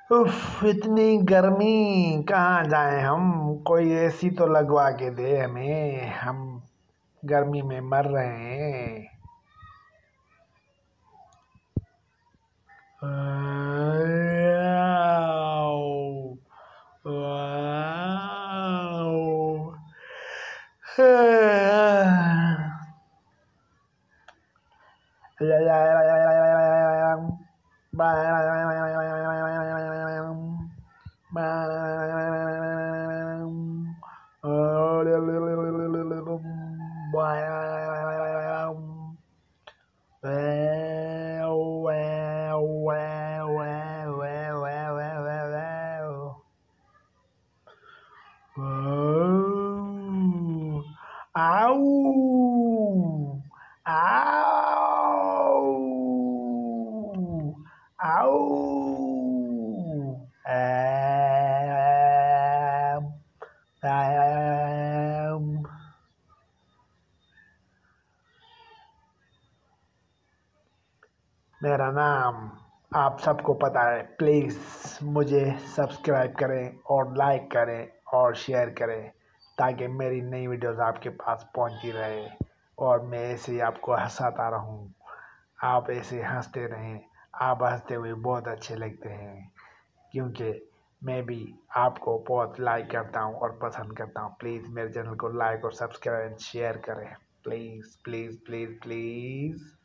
उफ, इतनी गर्मी, कहाँ जाएं हम। कोई एसी तो लगवा के दे हमें, हम गर्मी में मर रहे हैं। Wow, wow. Au! Au! Au! Am. मेरा नाम आप सबको पता है। प्लीज़ मुझे सब्सक्राइब करें और लाइक करें और शेयर करें, ताकि मेरी नई वीडियोस आपके पास पहुंचती रहे और मैं ऐसे ही आपको हंसाता रहूं। आप ऐसे हंसते रहें। आप हंसते हुए बहुत अच्छे लगते हैं, क्योंकि मैं भी आपको बहुत लाइक करता हूं और पसंद करता हूं। प्लीज़ मेरे चैनल को लाइक और सब्सक्राइब एंड शेयर करें। Please please please please.